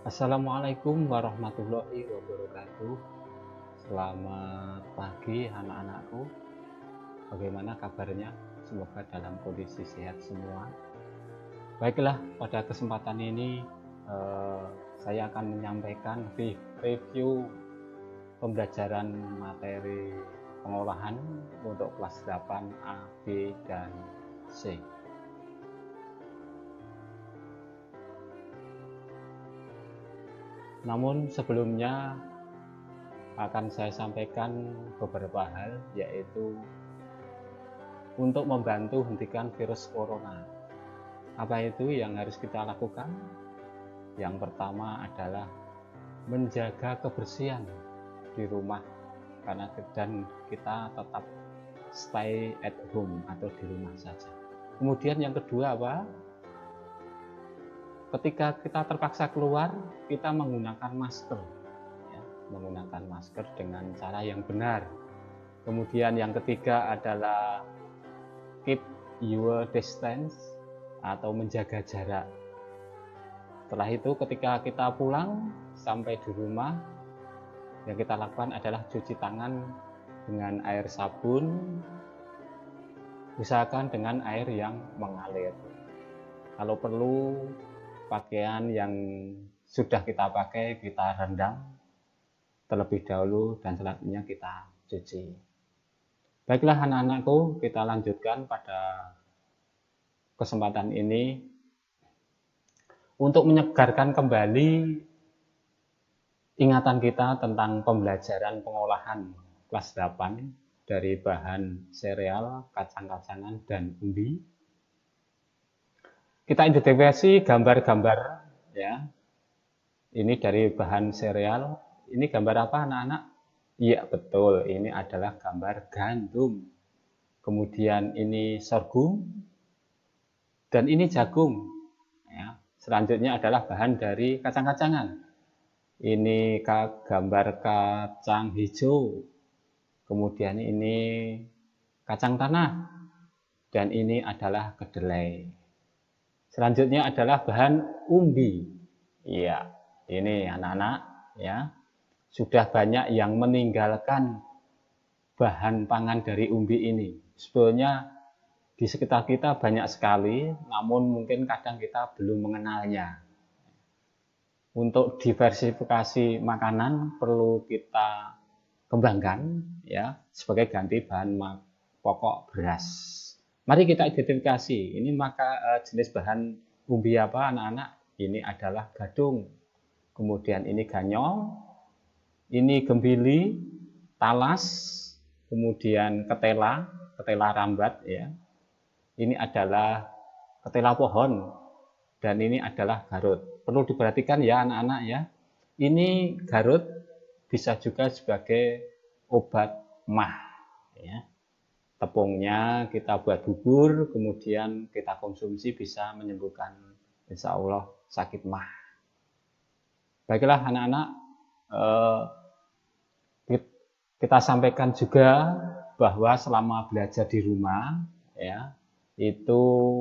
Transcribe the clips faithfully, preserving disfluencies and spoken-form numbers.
Assalamualaikum warahmatullahi wabarakatuh. Selamat pagi anak-anakku. Bagaimana kabarnya? Semoga dalam kondisi sehat semua. Baiklah, pada kesempatan ini eh, saya akan menyampaikan review pembelajaran materi pengolahan untuk kelas delapan A, B, dan C. Namun sebelumnya akan saya sampaikan beberapa hal, yaitu untuk membantu hentikan virus corona. Apa itu yang harus kita lakukan? Yang pertama adalah menjaga kebersihan di rumah, karena dan kita tetap stay at home atau di rumah saja. Kemudian yang kedua apa? Ketika kita terpaksa keluar, kita menggunakan masker, ya, menggunakan masker dengan cara yang benar. Kemudian yang ketiga adalah keep your distance atau menjaga jarak. Setelah itu ketika kita pulang sampai di rumah, yang kita lakukan adalah cuci tangan dengan air sabun, usahakan dengan air yang mengalir. Kalau perlu, pakaian yang sudah kita pakai kita rendam terlebih dahulu dan selanjutnya kita cuci. Baiklah anak-anakku, kita lanjutkan pada kesempatan ini untuk menyegarkan kembali ingatan kita tentang pembelajaran pengolahan kelas delapan dari bahan sereal, kacang-kacangan, dan umbi. Kita identifikasi gambar-gambar, ya. Ini dari bahan sereal. Ini gambar apa anak-anak? Iya betul, ini adalah gambar gandum. Kemudian ini sorghum dan ini jagung. Ya. Selanjutnya adalah bahan dari kacang-kacangan. Ini gambar kacang hijau. Kemudian ini kacang tanah dan ini adalah kedelai. Selanjutnya adalah bahan umbi. Iya, ini anak-anak ya. Sudah banyak yang meninggalkan bahan pangan dari umbi ini. Sebetulnya di sekitar kita banyak sekali, namun mungkin kadang kita belum mengenalnya. Untuk diversifikasi makanan perlu kita kembangkan ya sebagai ganti bahan pokok beras. Mari kita identifikasi, ini maka uh, jenis bahan umbi apa anak-anak? Ini adalah gadung, kemudian ini ganyong, ini gembili, talas, kemudian ketela, ketela rambat ya. Ini adalah ketela pohon dan ini adalah garut. Perlu diperhatikan ya anak-anak ya. Ini garut bisa juga sebagai obat mah ya. Tepungnya kita buat bubur, kemudian kita konsumsi bisa menyembuhkan insya Allah sakit mah. Baiklah anak-anak, eh, kita sampaikan juga bahwa selama belajar di rumah, ya itu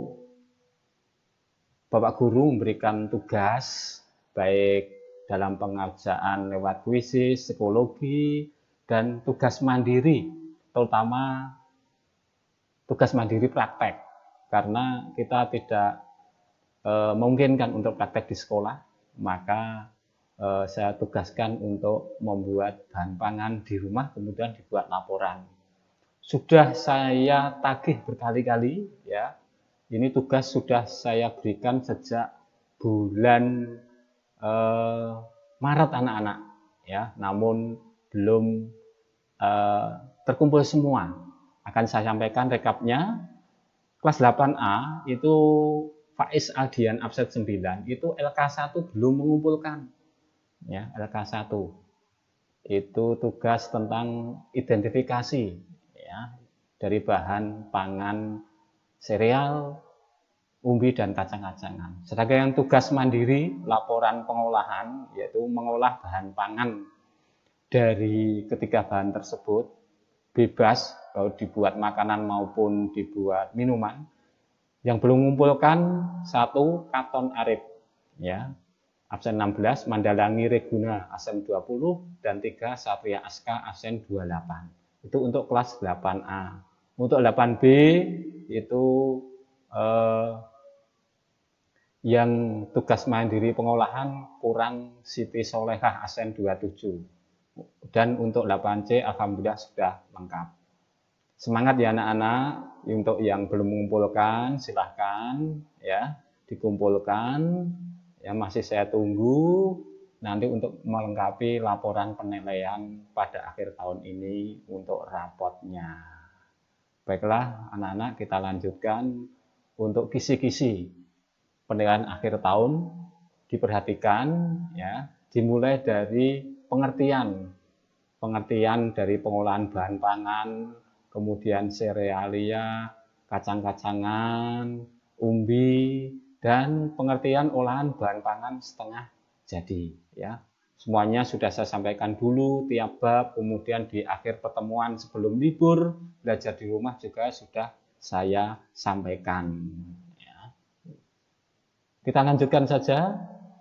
Bapak Guru memberikan tugas baik dalam pengerjaan lewat kuisis, psikologi, dan tugas mandiri, terutama tugas mandiri praktek, karena kita tidak e, memungkinkan untuk praktek di sekolah, maka e, saya tugaskan untuk membuat bahan pangan di rumah, kemudian dibuat laporan. Sudah saya tagih berkali-kali, ya. Ini tugas sudah saya berikan sejak bulan e, Maret anak-anak, ya. Namun belum e, terkumpul semua. Akan saya sampaikan rekapnya. Kelas delapan A itu Faiz Aldian absen sembilan itu L K satu belum mengumpulkan ya. L K satu itu tugas tentang identifikasi ya dari bahan pangan sereal, umbi, dan kacang-kacangan. Sedangkan yang tugas mandiri laporan pengolahan yaitu mengolah bahan pangan dari ketiga bahan tersebut bebas kalau dibuat makanan maupun dibuat minuman. Yang belum mengumpulkan satu Katon Arif ya. absen enam belas, Mandalangi Reguna absen dua puluh, dan tiga Satria Aska absen dua puluh delapan. Itu untuk kelas delapan A. Untuk delapan B itu eh, yang tugas mandiri pengolahan kurang Siti Solehah absen dua puluh tujuh. Dan untuk delapan C alhamdulillah sudah lengkap. Semangat ya anak-anak. Untuk yang belum mengumpulkan silahkan ya dikumpulkan. Ya, masih saya tunggu nanti untuk melengkapi laporan penilaian pada akhir tahun ini untuk rapotnya. Baiklah anak-anak, kita lanjutkan untuk kisi-kisi penilaian akhir tahun. Diperhatikan ya, dimulai dari pengertian pengertian dari pengolahan bahan pangan, kemudian serealia, kacang-kacangan, umbi, dan pengertian olahan bahan pangan setengah jadi ya. Semuanya sudah saya sampaikan dulu tiap bab, kemudian di akhir pertemuan sebelum libur belajar di rumah juga sudah saya sampaikan ya. Kita lanjutkan saja.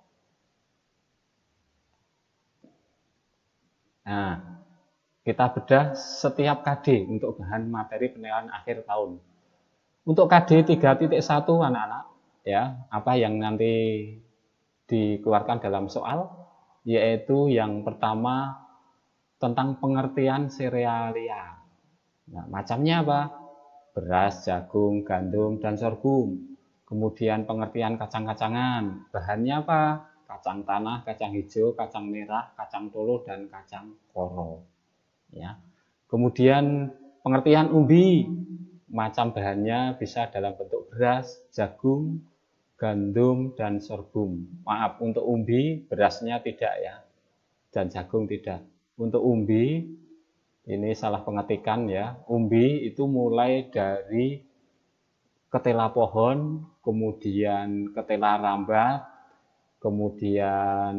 Nah, kita bedah setiap K D untuk bahan materi penilaian akhir tahun. Untuk K D tiga titik satu anak-anak ya, apa yang nanti dikeluarkan dalam soal, yaitu yang pertama tentang pengertian serealia. Nah, macamnya apa? Beras, jagung, gandum, dan sorghum. Kemudian pengertian kacang-kacangan. Bahannya apa? Kacang tanah, kacang hijau, kacang merah, kacang tolo, dan kacang koro. Ya. Kemudian pengertian umbi. Macam bahannya bisa dalam bentuk beras, jagung, gandum, dan sorghum. Maaf, untuk umbi berasnya tidak ya, dan jagung tidak. Untuk umbi ini salah pengetikan ya. Umbi itu mulai dari ketela pohon, kemudian ketela rambat, kemudian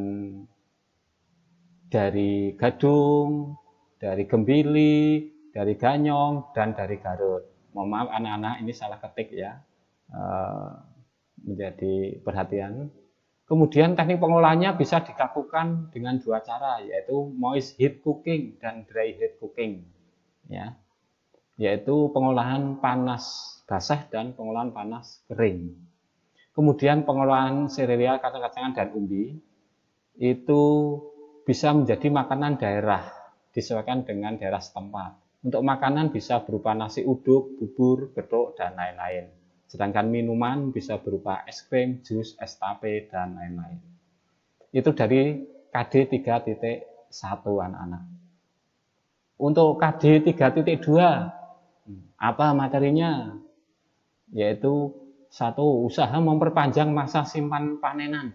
dari gadung, dari gembili, dari ganyong, dan dari garut. Mohon maaf anak-anak, ini salah ketik ya. Menjadi perhatian. Kemudian teknik pengolahannya bisa dilakukan dengan dua cara, yaitu moist heat cooking dan dry heat cooking ya, yaitu pengolahan panas basah dan pengolahan panas kering. Kemudian pengolahan serealia, kacang-kacangan, dan umbi itu bisa menjadi makanan daerah disesuaikan dengan daerah setempat. Untuk makanan bisa berupa nasi uduk, bubur, getuk, dan lain-lain. Sedangkan minuman bisa berupa es krim, jus, es tape, dan lain-lain. Itu dari K D tiga titik satu anak-anak. Untuk K D tiga titik dua, apa materinya? Yaitu satu, usaha memperpanjang masa simpan panenan.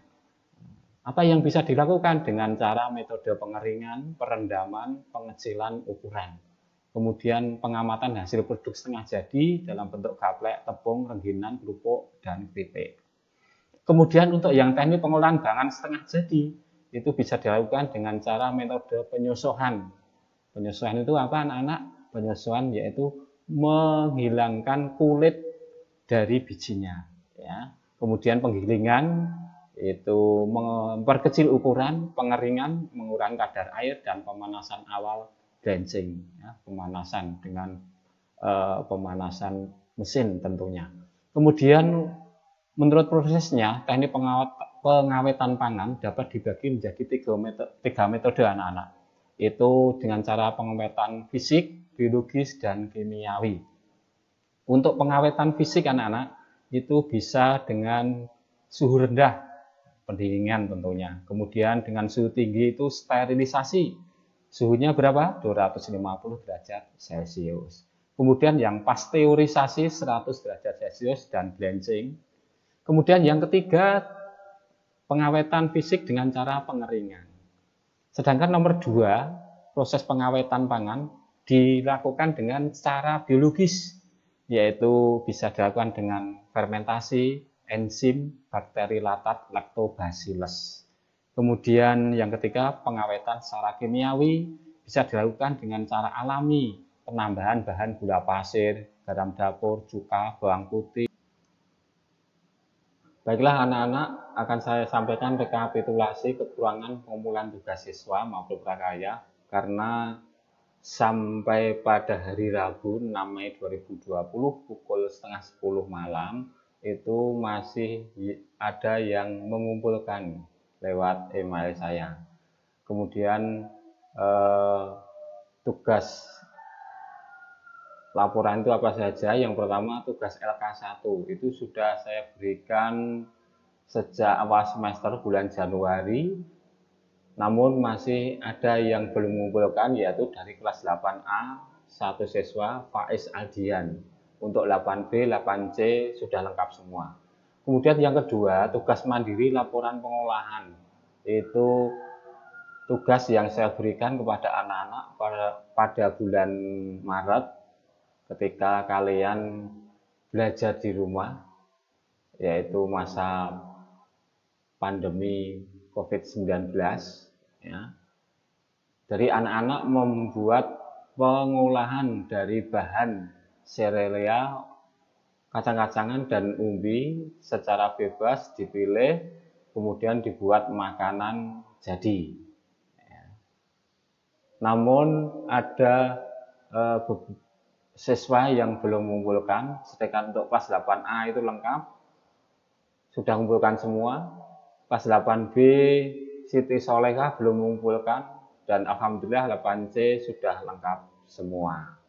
Apa yang bisa dilakukan dengan cara metode pengeringan, perendaman, pengecilan ukuran. Kemudian pengamatan hasil produk setengah jadi dalam bentuk gaplek, tepung, rengginan, kerupuk, dan keripik. Kemudian untuk yang teknik pengolahan bahan setengah jadi, itu bisa dilakukan dengan cara metode penyosohan. Penyosohan itu apa anak-anak? Penyosohan yaitu menghilangkan kulit dari bijinya. Ya. Kemudian penggilingan, itu memperkecil ukuran, pengeringan, mengurangi kadar air, dan pemanasan awal blanching, ya, pemanasan dengan uh, pemanasan mesin tentunya. Kemudian menurut prosesnya teknik pengawet, pengawetan pangan dapat dibagi menjadi tiga metode, tiga metode anak-anak. Itu dengan cara pengawetan fisik, biologis, dan kimiawi. Untuk pengawetan fisik anak-anak itu bisa dengan suhu rendah, pendinginan tentunya. Kemudian dengan suhu tinggi itu sterilisasi. Suhunya berapa? dua ratus lima puluh derajat Celcius. Kemudian yang pasteurisasi seratus derajat Celcius dan blanching. Kemudian yang ketiga, pengawetan fisik dengan cara pengeringan. Sedangkan nomor dua, proses pengawetan pangan dilakukan dengan cara biologis, yaitu bisa dilakukan dengan fermentasi, enzim, bakteri latat, lactobacillus. Kemudian yang ketiga, pengawetan secara kimiawi bisa dilakukan dengan cara alami, penambahan bahan gula pasir, garam dapur, cuka, bawang putih. Baiklah anak-anak, akan saya sampaikan rekapitulasi kekurangan pengumpulan tugas siswa maupun prakarya karena sampai pada hari Rabu enam Mei dua ribu dua puluh pukul setengah sepuluh malam itu masih ada yang mengumpulkan lewat email saya. Kemudian eh, tugas laporan itu apa saja? Yang pertama tugas L K satu itu sudah saya berikan sejak awal semester bulan Januari, namun masih ada yang belum mengumpulkan, yaitu dari kelas delapan A satu siswa Faiz Aldian. Untuk delapan B, delapan C sudah lengkap semua. Kemudian yang kedua tugas mandiri laporan pengolahan, itu tugas yang saya berikan kepada anak-anak pada, pada bulan Maret ketika kalian belajar di rumah, yaitu masa pandemi COVID sembilan belas, ya. Dari anak-anak membuat pengolahan dari bahan serealia, kacang-kacangan dan umbi secara bebas dipilih, kemudian dibuat makanan jadi. Ya. Namun ada eh, siswa yang belum mengumpulkan, sedangkan untuk kelas delapan A itu lengkap, sudah mengumpulkan semua. Kelas delapan B Siti Solehah belum mengumpulkan, dan alhamdulillah delapan C sudah lengkap semua.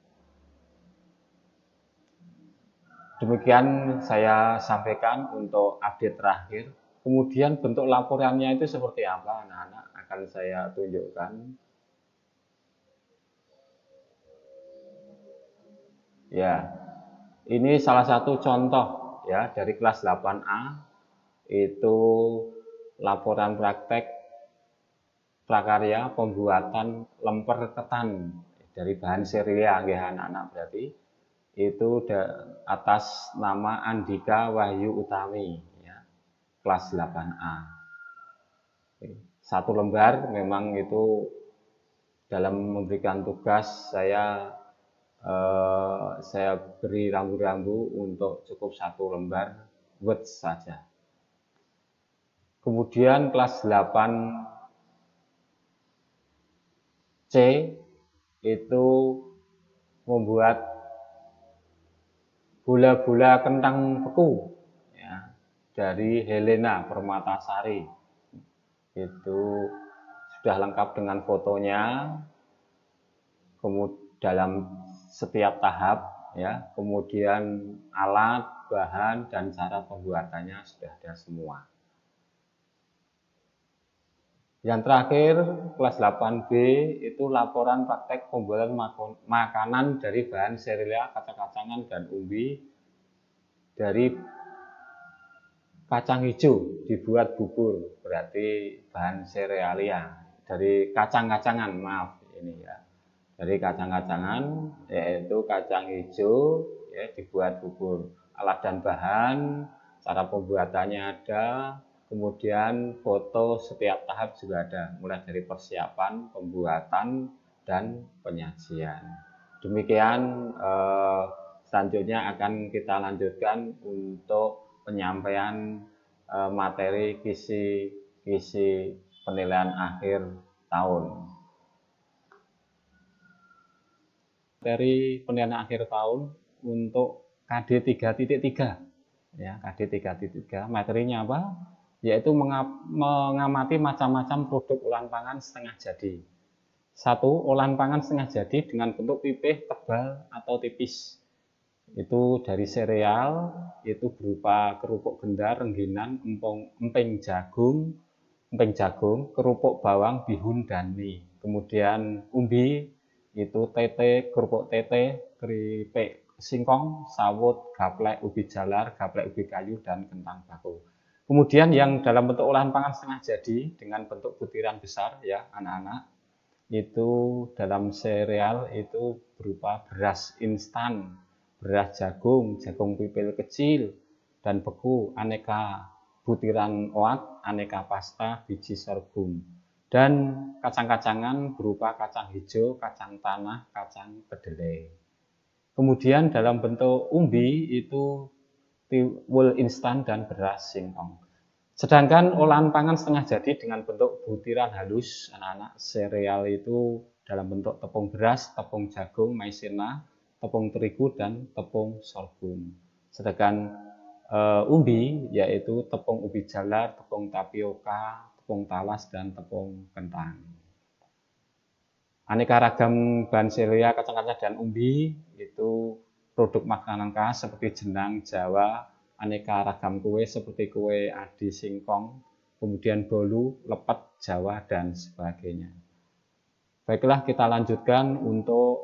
Demikian saya sampaikan untuk update terakhir. Kemudian bentuk laporannya itu seperti apa anak-anak akan saya tunjukkan. Ya, ini salah satu contoh ya dari kelas delapan A, itu laporan praktek prakarya pembuatan lemper ketan dari bahan serealia ya anak-anak, berarti itu atas nama Andika Wahyu Utami ya, kelas delapan A. Satu lembar memang itu dalam memberikan tugas saya eh, saya beri rambu-rambu untuk cukup satu lembar Word saja. Kemudian kelas delapan C itu membuat bola-bola kentang beku ya, dari Helena Permatasari. Itu sudah lengkap dengan fotonya, kemudian dalam setiap tahap ya, kemudian alat, bahan dan cara pembuatannya sudah ada semua. Yang terakhir kelas delapan B itu laporan praktek pembuatan makanan dari bahan serealia, kacang-kacangan dan umbi dari kacang hijau dibuat bubur, berarti bahan serealia dari kacang-kacangan, maaf ini ya, dari kacang-kacangan yaitu kacang hijau ya, dibuat bubur. Alat dan bahan, cara pembuatannya ada, kemudian foto setiap tahap juga ada, mulai dari persiapan, pembuatan, dan penyajian. Demikian eh, selanjutnya akan kita lanjutkan untuk penyampaian eh, materi kisi-kisi penilaian akhir tahun. Materi penilaian akhir tahun untuk K D tiga titik tiga. Ya, K D tiga titik tiga materinya apa? Yaitu mengamati macam-macam produk olahan pangan setengah jadi. Satu, olahan pangan setengah jadi dengan bentuk pipih, tebal atau tipis. Itu dari sereal, itu berupa kerupuk gendar, rengginan, empong, emping jagung, emping jagung, kerupuk bawang, bihun dan mie. Kemudian umbi itu tete, kerupuk tete, keripik singkong, sawut, gaplek ubi jalar, gaplek ubi kayu dan kentang bakul. Kemudian yang dalam bentuk olahan pangan setengah jadi dengan bentuk butiran besar ya anak-anak, itu dalam sereal itu berupa beras instan, beras jagung, jagung pipil kecil dan beku, aneka butiran oat, aneka pasta, biji sorghum, dan kacang-kacangan berupa kacang hijau, kacang tanah, kacang kedelai. Kemudian dalam bentuk umbi itu tiwul instan, dan beras singkong. Sedangkan olahan pangan setengah jadi dengan bentuk butiran halus, anak-anak, sereal itu dalam bentuk tepung beras, tepung jagung, maizena, tepung terigu, dan tepung sorghum. Sedangkan e, umbi yaitu tepung ubi jalar, tepung tapioka, tepung talas, dan tepung kentang. Aneka ragam bahan sereal, kacang-kacang, dan umbi itu produk makanan khas seperti jenang Jawa, aneka ragam kue seperti kue adi singkong, kemudian bolu, lepet Jawa, dan sebagainya. Baiklah, kita lanjutkan untuk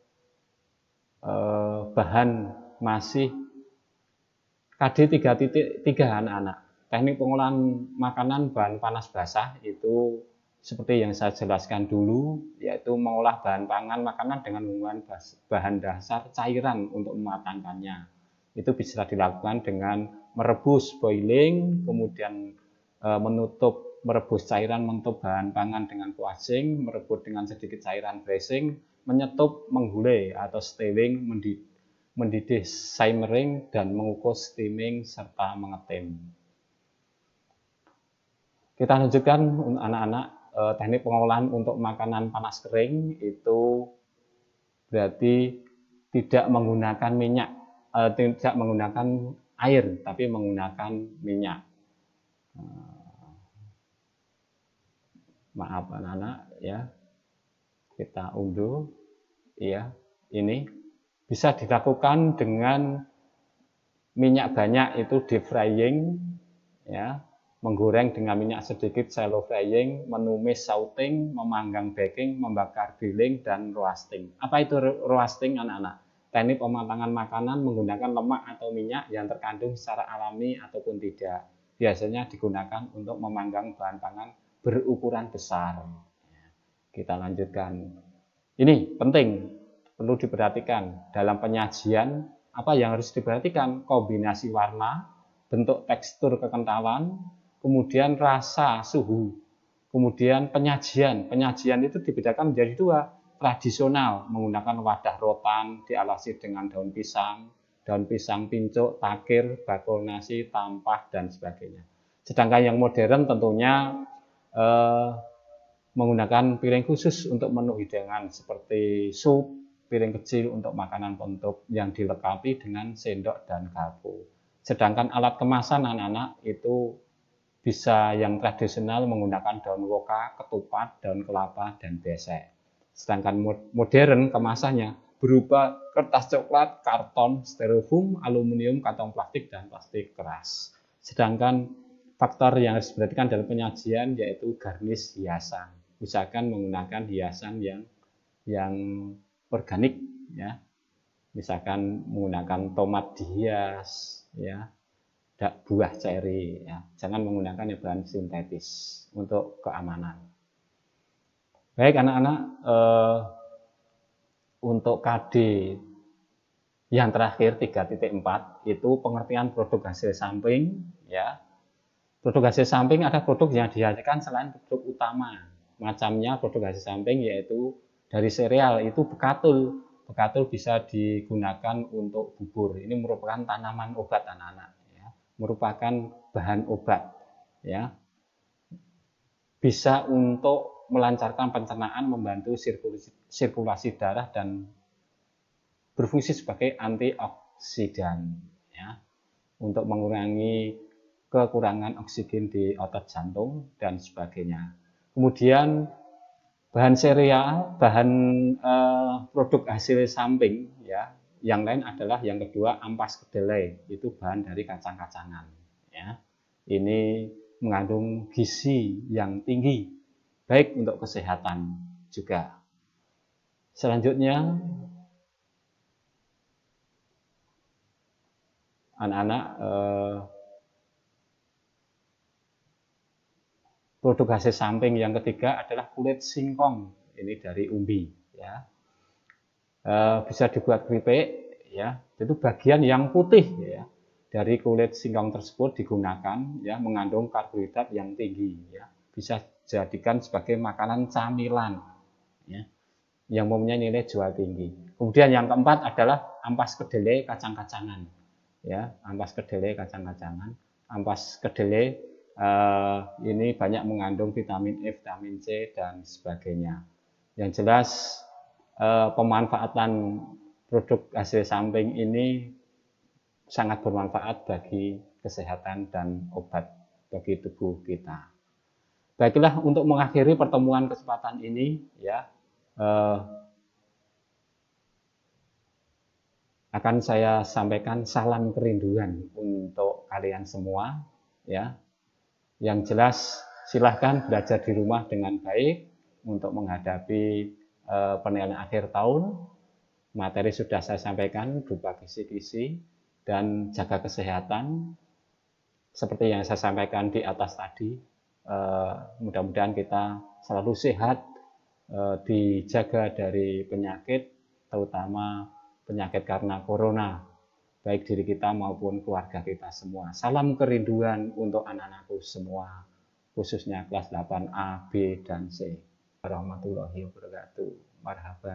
eh, bahan masih K D tiga titik tiga anak-anak. Teknik pengolahan makanan bahan panas basah itu seperti yang saya jelaskan dulu, yaitu mengolah bahan pangan makanan dengan menggunakan bahan dasar cairan untuk mematangkannya. Itu bisa dilakukan dengan merebus boiling, kemudian e, menutup merebus cairan menutup bahan pangan dengan kuasing, merebus dengan sedikit cairan bracing, menyetup, menggulai atau stewing, mendidih, mendidih simmering, dan mengukus steaming serta mengetim. Kita lanjutkan anak-anak. Teknik pengolahan untuk makanan panas kering itu berarti tidak menggunakan minyak, eh, tidak menggunakan air, tapi menggunakan minyak. Maaf anak-anak ya, kita unduh ya. Ini bisa dilakukan dengan minyak banyak, itu deep frying ya. Menggoreng dengan minyak sedikit, shallow frying, menumis sauting, memanggang baking, membakar grilling, dan roasting. Apa itu roasting anak-anak? Teknik pematangan makanan menggunakan lemak atau minyak yang terkandung secara alami ataupun tidak. Biasanya digunakan untuk memanggang bahan pangan berukuran besar. Kita lanjutkan. Ini penting, perlu diperhatikan dalam penyajian. Apa yang harus diperhatikan? Kombinasi warna, bentuk, tekstur, kekentalan, kemudian rasa, suhu, kemudian penyajian. Penyajian itu dibedakan menjadi dua. Tradisional menggunakan wadah rotan, dialasi dengan daun pisang, daun pisang pincuk, takir, bakul nasi, tampah, dan sebagainya. Sedangkan yang modern tentunya eh, menggunakan piring khusus untuk menu hidangan seperti sup, piring kecil untuk makanan penutup yang dilengkapi dengan sendok dan garpu. Sedangkan alat kemasan anak-anak itu bisa yang tradisional menggunakan daun woka, ketupat, daun kelapa, dan besek. Sedangkan modern kemasannya berupa kertas coklat, karton, styrofoam, aluminium, kantong plastik, dan plastik keras. Sedangkan faktor yang harus diperhatikan dalam penyajian yaitu garnish hiasan. Usahakan menggunakan hiasan yang yang organik ya. Misalkan menggunakan tomat dihias ya. Buah ceri ya. Jangan menggunakan bahan sintetis untuk keamanan. Baik anak-anak, eh, untuk K D yang terakhir tiga titik empat itu pengertian produk hasil samping ya. Produk hasil samping ada produk yang dihasilkan selain produk utama. Macamnya produk hasil samping yaitu dari sereal itu bekatul. Bekatul bisa digunakan untuk bubur. Ini merupakan tanaman obat anak-anak. Merupakan bahan obat ya, bisa untuk melancarkan pencernaan, membantu sirkulasi, sirkulasi darah, dan berfungsi sebagai antioksidan ya, untuk mengurangi kekurangan oksigen di otot jantung dan sebagainya. Kemudian bahan sereal, bahan eh, produk hasil samping ya. Yang lain adalah yang kedua ampas kedelai, itu bahan dari kacang-kacangan ya. Ini mengandung gizi yang tinggi, baik untuk kesehatan juga. Selanjutnya anak-anak eh, produk hasil samping yang ketiga adalah kulit singkong, ini dari umbi ya. Uh, bisa dibuat keripik ya, itu bagian yang putih ya dari kulit singkong tersebut digunakan ya, mengandung karbohidrat yang tinggi ya, bisa dijadikan sebagai makanan camilan ya, yang mempunyai nilai jual tinggi. Kemudian yang keempat adalah ampas kedelai kacang-kacangan. ya, ampas kedelai kacang-kacangan. Ampas kedelai eh, ini banyak mengandung vitamin E, vitamin C dan sebagainya. Yang jelas eh, pemanfaatan produk hasil samping ini sangat bermanfaat bagi kesehatan dan obat bagi tubuh kita. Baiklah, untuk mengakhiri pertemuan kesempatan ini, ya, eh, akan saya sampaikan salam kerinduan untuk kalian semua, ya. Yang jelas silahkan belajar di rumah dengan baik untuk menghadapi eh, penilaian akhir tahun. Materi sudah saya sampaikan berupa kisi-kisi dan jaga kesehatan seperti yang saya sampaikan di atas tadi. Eh, mudah-mudahan kita selalu sehat, eh, dijaga dari penyakit, terutama penyakit karena corona, baik diri kita maupun keluarga kita semua. Salam kerinduan untuk anak-anakku semua, khususnya kelas delapan A, B, dan C. Warahmatullahi wabarakatuh. Marhaban.